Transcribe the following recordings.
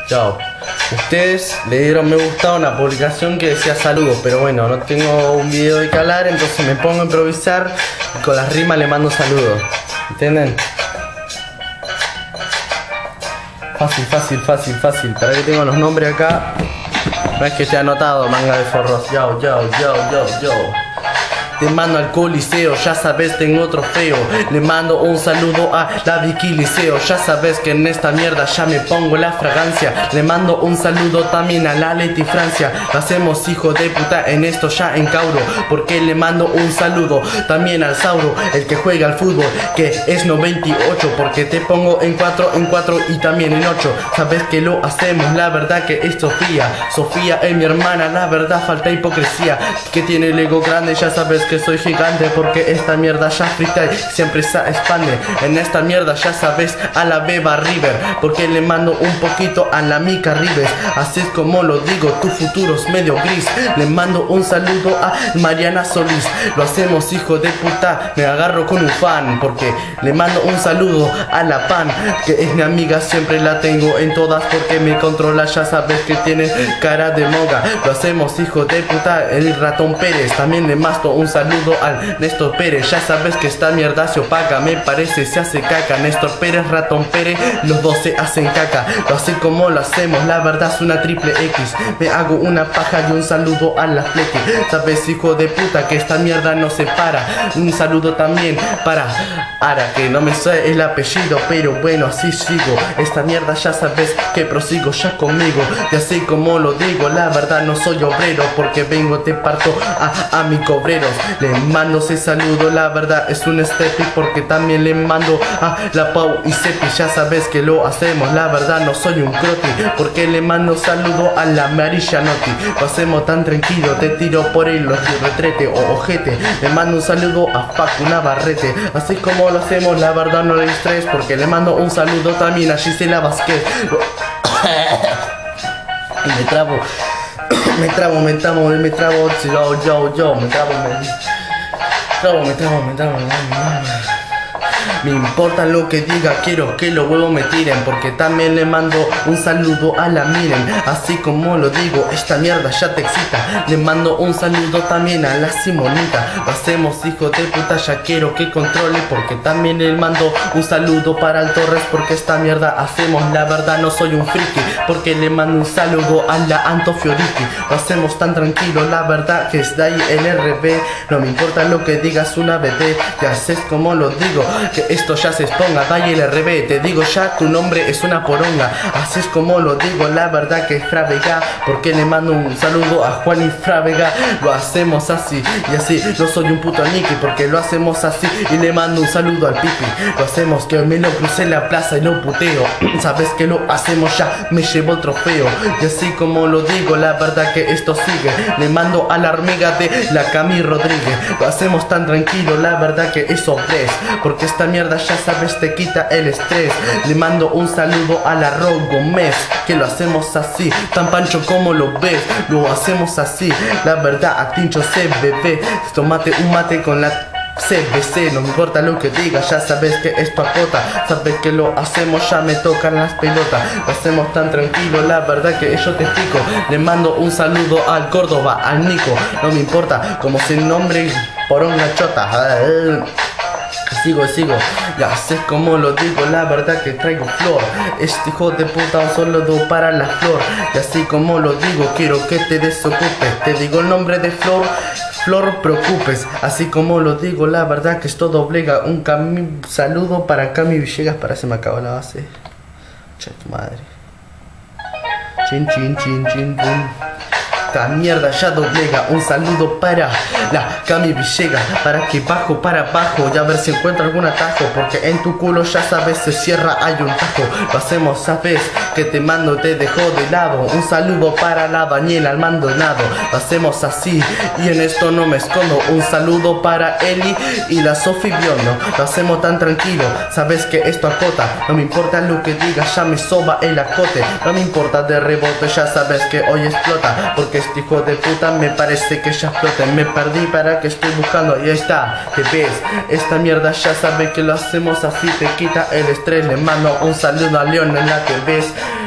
Chao. Ustedes le dieron me gusta a una publicación que decía saludos, pero bueno, no tengo un video de que hablar, entonces me pongo a improvisar y con las rimas le mando saludos. ¿Entienden? Fácil, fácil, fácil, fácil. Para que tengo los nombres acá. No es que esté anotado, manga de forros. Yo. Te mando al coliseo, ya sabes tengo otro feo. Le mando un saludo a la Vicky Liceo. Ya sabes que en esta mierda ya me pongo la fragancia. Le mando un saludo también a la Leti Francia. Lo hacemos hijo de puta en esto ya en Cauro. Porque le mando un saludo también al Sauro, el que juega al fútbol, que es 98. Porque te pongo en 4 y también en 8. Sabes que lo hacemos, la verdad que es Sofía. Sofía es mi hermana, la verdad falta hipocresía. Que tiene el ego grande, ya sabes que soy gigante, porque esta mierda ya freestyle siempre se expande. En esta mierda ya sabes a la Beba River, porque le mando un poquito a la Mica Rives. Así es como lo digo, tu futuro es medio gris. Le mando un saludo a Mariana Solís. Lo hacemos hijo de puta, me agarro con un fan, porque le mando un saludo a la Pan, que es mi amiga, siempre la tengo en todas porque me controla, ya sabes que tiene cara de moga. Lo hacemos hijo de puta, el Ratón Pérez. También le mando un saludo al Néstor Pérez. Ya sabes que esta mierda se opaca, me parece se hace caca. Néstor Pérez, Ratón Pérez, los dos se hacen caca. Lo sé como lo hacemos, la verdad es una triple X. Me hago una paja y un saludo a la Fleque. Sabes hijo de puta que esta mierda no se para. Un saludo también para Ara, que no me sé el apellido, pero bueno así sigo. Esta mierda ya sabes que prosigo ya conmigo. Y así como lo digo, la verdad no soy obrero, porque vengo te parto a mi cobreros. Le mando ese saludo, la verdad es un steppy, porque también le mando a la Pau y Cepi. Ya sabes que lo hacemos, la verdad no soy un croti, porque le mando saludo a la Marilla Noti. Lo hacemos tan tranquilo, te tiro por el retrete o ojete. Le mando un saludo a Facu Navarrete. Así como lo hacemos, la verdad no le estrés, porque le mando un saludo también a Gisela Vázquez. Y me trabo, me trabo, me importa lo que diga, quiero que los huevos me tiren, porque también le mando un saludo a la Miren. Así como lo digo, esta mierda ya te excita. Le mando un saludo también a la Simonita. Lo hacemos hijo de puta, ya quiero que controle, porque también le mando un saludo para el Torres, porque esta mierda hacemos, la verdad no soy un friki, porque le mando un saludo a la Anto Fioriti. Lo hacemos tan tranquilo, la verdad que es de ahí el RB. No me importa lo que digas una BD, ya haces como lo digo, que esto ya se exponga, vaya el RB, te digo ya, tu nombre es una poronga. Así es como lo digo, la verdad que es Fravega, porque le mando un saludo a Juan y Fravega. Lo hacemos así y así, no soy un puto Nicky, porque lo hacemos así. Y le mando un saludo al Pipi. Lo hacemos que me lo crucé en la plaza y lo puteo. Sabes que lo hacemos ya, me llevo el trofeo. Y así como lo digo, la verdad que esto sigue. Le mando a la hormiga de la Cami Rodríguez. Lo hacemos tan tranquilo, la verdad que eso es, porque esta mierda ya sabes te quita el estrés. Le mando un saludo a la Ro Gómez, que lo hacemos así, tan pancho como lo ves. Lo hacemos así, la verdad a Tincho CBB. Tomate un mate con la CBC, no me importa lo que digas, ya sabes que esto acota. Sabes que lo hacemos, ya me tocan las pelotas. Lo hacemos tan tranquilo, la verdad que yo te explico. Le mando un saludo al Córdoba, al Nico. No me importa como se nombre por una chota. Sigo, ya sé como lo digo, la verdad que traigo flor. Este hijo de puta un saludo para la flor. Y así como lo digo, quiero que te desocupes. Te digo el nombre de Flor Preocupes. Así como lo digo, la verdad que esto doblega. Un saludo para Cami Villegas, para se me acabó la base. Che, tu madre. Chin, boom. Esta mierda ya doblega. Un saludo para la Cami Villegas, para que bajo para abajo y a ver si encuentro algún atajo, porque en tu culo ya sabes se cierra, hay un tajo. Lo hacemos, sabes que te mando, te dejo de lado. Un saludo para la Daniela al Maldonado. Lo hacemos así y en esto no me escondo. Un saludo para Eli y la Sofi Biondo. Lo hacemos tan tranquilo, sabes que esto acota. No me importa lo que digas, ya me soba el acote. No me importa de rebote, ya sabes que hoy explota, porque este hijo de puta me parece que ya explota. Me perdí para que estoy buscando y ahí está, te ves. Esta mierda ya sabe que lo hacemos así, te quita el estrés. Le mando un saludo a León en la que ves.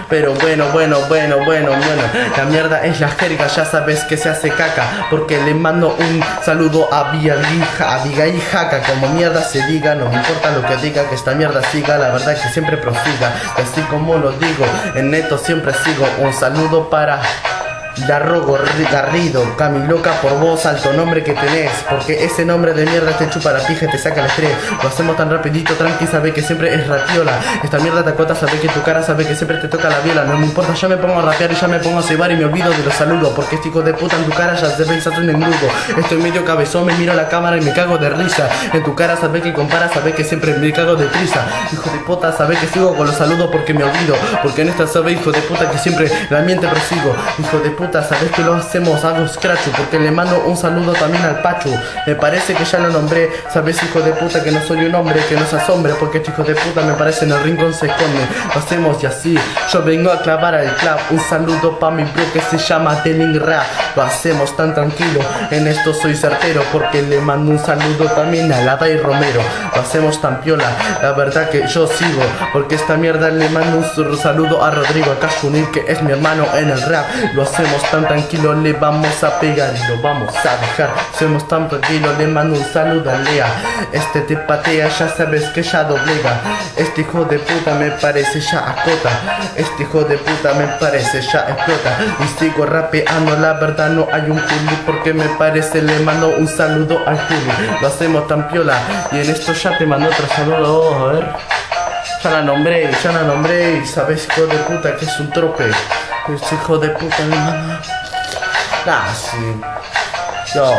Pero bueno, la mierda es la jerga, ya sabes que se hace caca, porque le mando un saludo a Abigail Jaca, como mierda se diga, no me importa lo que diga, que esta mierda siga, la verdad que siempre prosiga, y así como lo digo, en neto siempre sigo. Un saludo para Larrogo Garrido, Camiloca, por vos, alto nombre que tenés, porque ese nombre de mierda te chupa la pija y te saca el estrés. Lo hacemos tan rapidito, tranqui, sabe que siempre es ratiola. Esta mierda te acota, sabe que tu cara sabe que siempre te toca la viola. No me importa, ya me pongo a rapear y ya me pongo a cebar y me olvido de los saludos, porque este hijo de puta en tu cara ya se pensaste un engrudo. Estoy medio cabezón, me miro a la cámara y me cago de risa. En tu cara sabe que compara, sabe que siempre me cago de prisa. Hijo de puta, sabe que sigo con los saludos porque me olvido, porque en esta sabe, hijo de puta, que siempre la miente prosigo. Hijo de puta, sabes que lo hacemos, hago scratch, porque le mando un saludo también al Pachu. Me parece que ya lo nombré, sabes, hijo de puta, que no soy un hombre, que no se asombre, porque este hijo de puta me parece en el rincón se esconde. Lo hacemos y así, yo vengo a clavar al clap. Un saludo pa' mi bro que se llama Deling Rap. Lo hacemos tan tranquilo, en esto soy certero, porque le mando un saludo también a Lada y Romero. Lo hacemos tan piola, la verdad que yo sigo, porque esta mierda le mando un saludo a Rodrigo, a Cashunil, que es mi hermano en el rap. Lo hacemos tan tranquilo, le vamos a pegar y lo vamos a dejar. Somos tan tranquilos, le mando un saludo a Lea. Este te patea, ya sabes que ya doblega. Este hijo de puta me parece ya acota. Este hijo de puta me parece ya explota. Y sigo rapeando, la verdad no hay un Juli, porque me parece le mando un saludo al Juli. Lo hacemos tan piola y en esto ya te mando otro saludo. A ver, ya la nombré y sabes, hijo de puta, que es un trope. Este hijo de puta me manda. Ah, sí. Yo,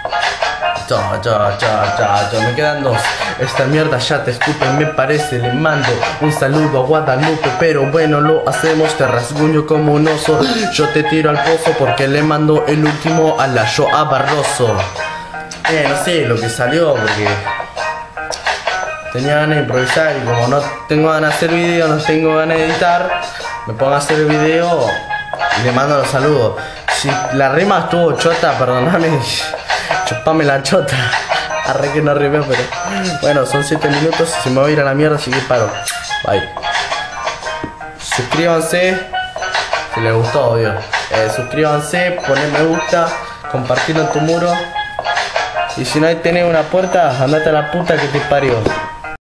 me quedan dos. Esta mierda ya te escupe, me parece. Le mando un saludo a Guadalupe, pero bueno, lo hacemos, te rasguño como un oso. Yo te tiro al pozo porque le mando el último a la Joa Barroso. No sé lo que salió, porque tenía ganas de improvisar y como no tengo ganas de hacer video, no tengo ganas de editar, me pongo a hacer el video y le mando los saludos. Si la rima estuvo chota, perdóname, chupame la chota. Arre que no rimé, pero bueno, son 7 minutos y se me va a ir a la mierda, así que paro. Bye. Suscríbanse si les gustó, obvio. Suscríbanse, ponen me gusta, compartirlo en tu muro. Y si no tenés una puerta, andate a la puta que te parió.